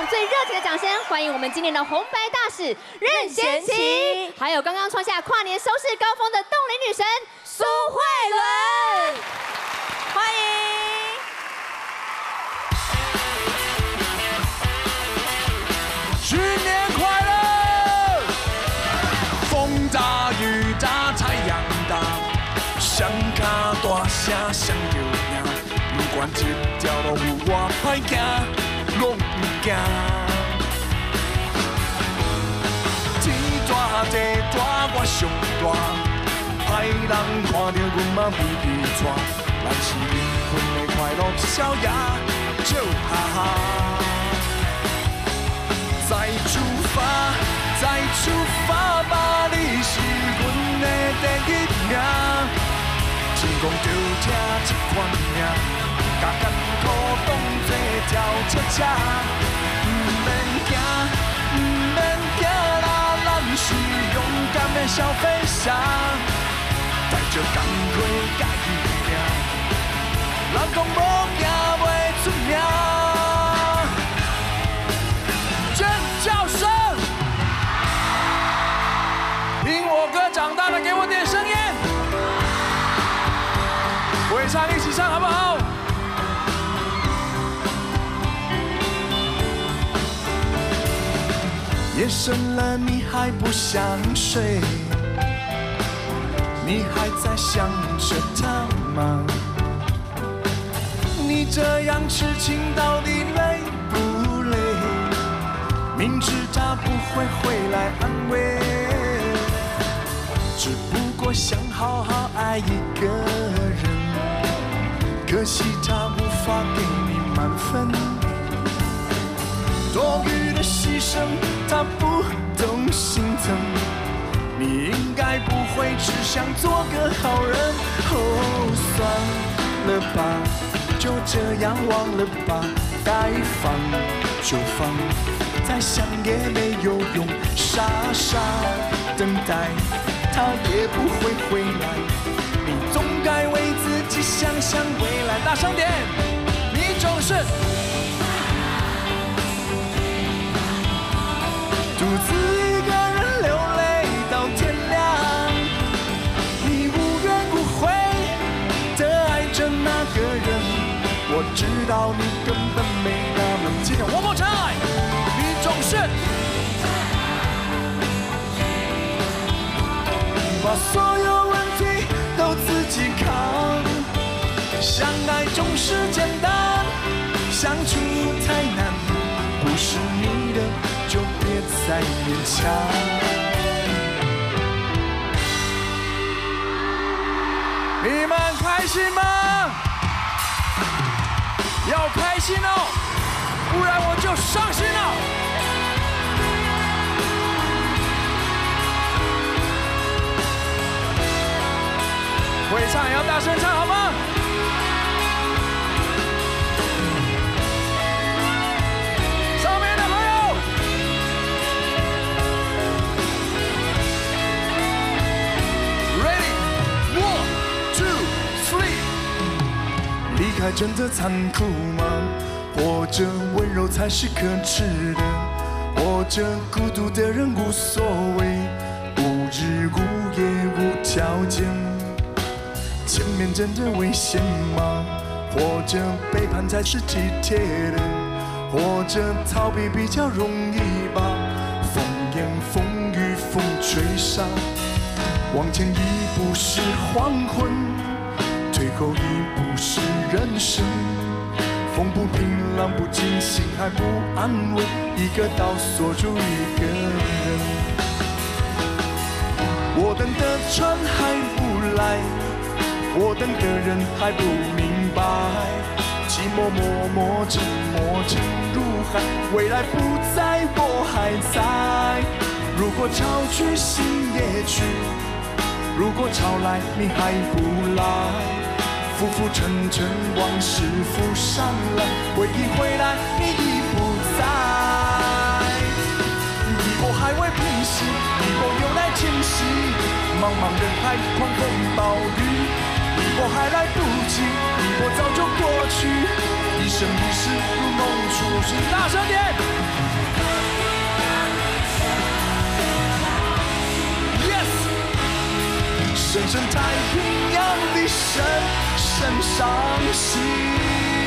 最热情的掌声，欢迎我们今年的红白大使任贤齐，还有刚刚创下跨年收视高峰的冻龄女神苏慧伦，欢迎。 新年快乐！风大雨大太阳大，双脚大声双着赢。不管这条路有偌歹行，我不惊。天大地大我上大，歹人看到阮嘛微微喘。咱是灵魂的快乐小夜，笑哈哈。 再出发，再出发吧！你是阮的第一名。成功就听这款命，甲艰苦当作跳恰恰。不免惊，不免惊啦，咱是勇敢的小飞侠，带着工课甲伊拼，人讲无惊袂出名。 叫声，听我歌长大的，给我点声音。会唱一起唱好不好？夜深了，你还不想睡？你还在想着他吗？你这样痴情到底累不累？ 明知他不会回来安慰，只不过想好好爱一个人，可惜他无法给你满分。多余的牺牲，他不懂心疼。你应该不会只想做个好人。哦，算了吧，就这样忘了吧，该放就放。 再想也没有用，傻傻等待，他也不会回来。你总该为自己想想未来。大声点，你总是独自一个人流泪到天亮。你无怨无悔的爱着那个人，我知道你根本没那么记得。One more time。 总是把所有问题都自己扛，相爱总是简单，相处太难，不是你的就别再勉强。你们开心吗？要开心哦，不然我就伤心了。 会唱也要大声唱，好吗？上面的朋友 ，Ready， 1、2、3。离开真的残酷吗？或者温柔才是可耻的？或者孤独的人无所谓，无日无夜无条件。 前面真的危险吗？或者背叛才是体贴的？或者逃避比较容易吧？风言风语风吹沙，往前一步是黄昏，退后一步是人生。风不平，浪不静，心还不安稳，一个岛锁住一个人。我等的船还不来。 我等的人还不明白，寂寞默默沉没沉入海，未来不在我还在。如果潮去心也去，如果潮来你还不来，浮浮沉沉往事浮上来，回忆回来你已不在。一波还未平息，一波又来侵袭，茫茫人海狂风暴雨。 一波还来不及，一波早就过去，一生一世如梦初醒。大声点！ 真太平洋的深伤心。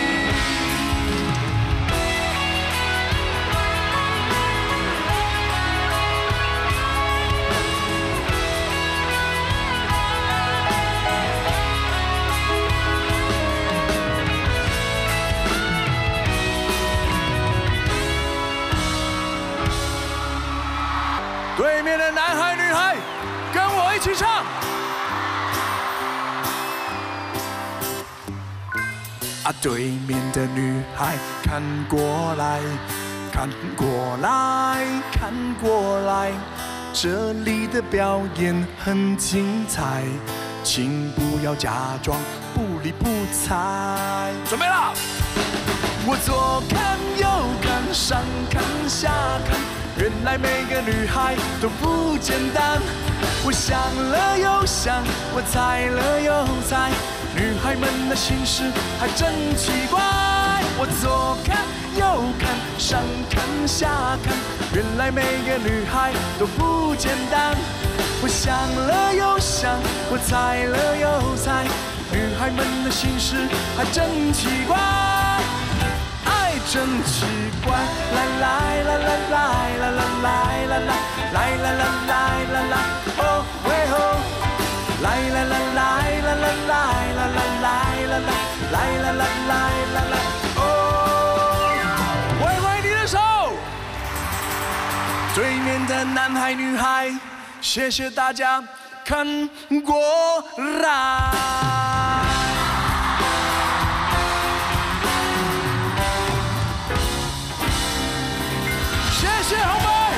对面的男孩女孩，跟我一起唱。啊，对面的女孩，看过来，看过来，看过来，这里的表演很精彩，请不要假装不理不睬。准备了，我左看右看，上看下看。原来每个女孩都不简单，我想了又想，我猜了又猜，女孩们的心事还真奇怪。我左看右看，上看下看，原来每个女孩都不简单，我想了又想，我猜了又猜，女孩们的心事还真奇怪。真奇怪，来来来来来来来来来来来来来来来，哦喂哦，来来来来来来来来来来来来来来来，哦，挥挥你的手。对面的男孩女孩，谢谢大家看过来。谢谢红白。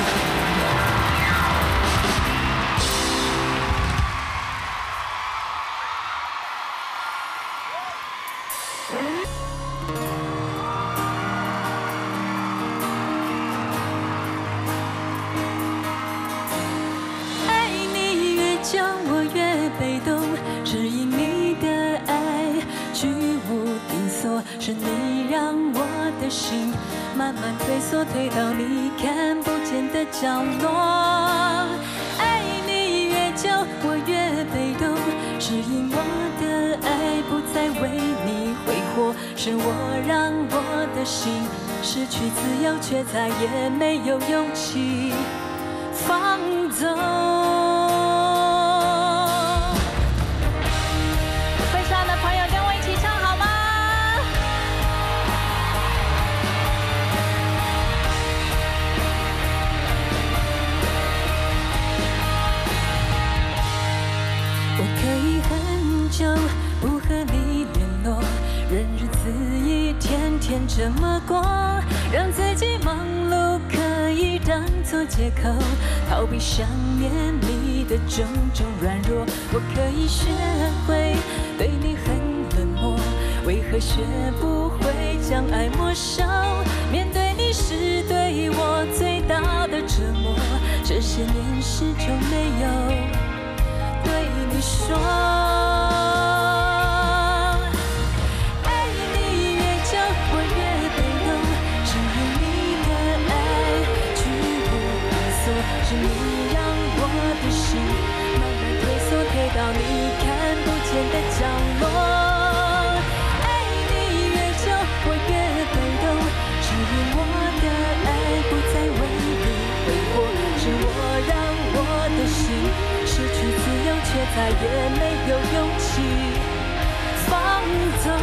爱你越久，我越被动，只因你的爱居无定所，是你让我的心慢慢退缩，退到你看不见的角落。爱你越久，我越被动，是因我的爱不再为你挥霍，是我让我的心失去自由，却再也没有勇气放纵。会上的朋友跟我一起唱好吗？我可以很久不和你联络，任日子一天天这么过，让自己忙碌可以当作借口，逃避想念你的种种软弱。我可以学会对你很冷漠，为何学不会将爱没收？面对你是对我最大的折磨，这些年始终没有对你说。爱你越久，我越被动，只因你的爱居无定所，是你让我的心慢慢退缩，退到你看不见的角落。爱你越久，我越被动，只因我的爱不再为你挥霍，是我让我的心失去自由，却再也没有勇气放纵，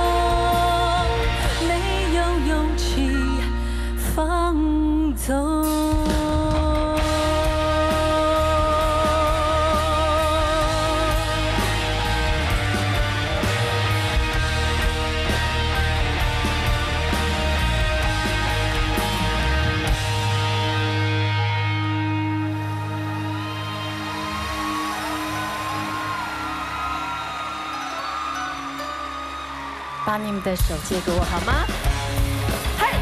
没有勇气放纵。 把你们的手借给我好吗？嗨！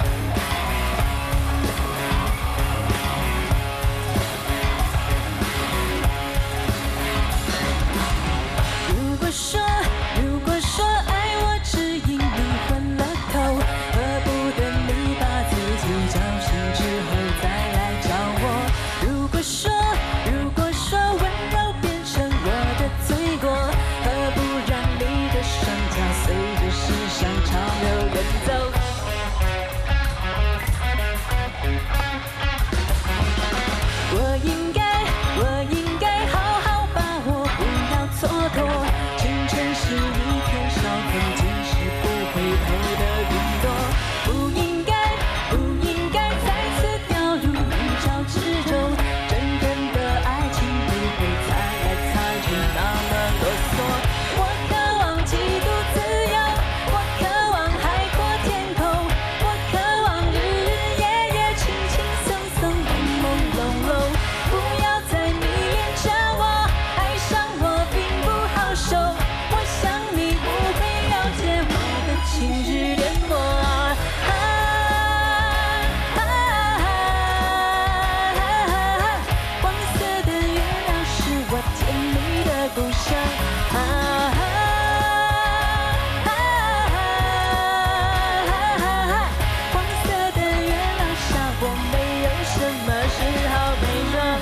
如果说爱我只因你昏了头，何不等你把自己叫醒之后再来找我？如果说温柔变成我的奔走。我应该好好把握，不要蹉跎。青春是一片烧痕，即使不回头的云朵。不应该再次掉入泥沼之中。真正的爱情不会擦来擦去那么啰嗦。我渴望极度自由，我渴望海阔天空，我渴望日日夜夜轻轻松松，朦朦胧胧。不要再迷恋着我，爱上我并不好受。我想你不会了解我的情绪颠簸。黄色的月亮是我甜蜜的故乡。黄色的月亮下，我没有什么是好悲伤。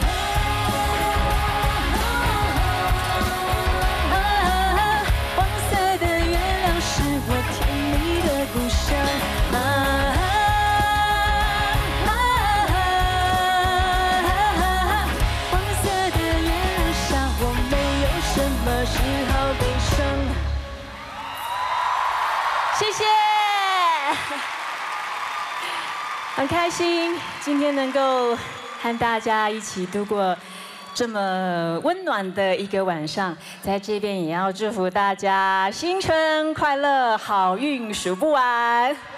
黄色的月亮是我甜蜜的故乡。黄色的月亮下，我没有什么是好悲伤。谢谢。很开心今天能够和大家一起度过这么温暖的一个晚上，在这边也要祝福大家新春快乐，好运数不完。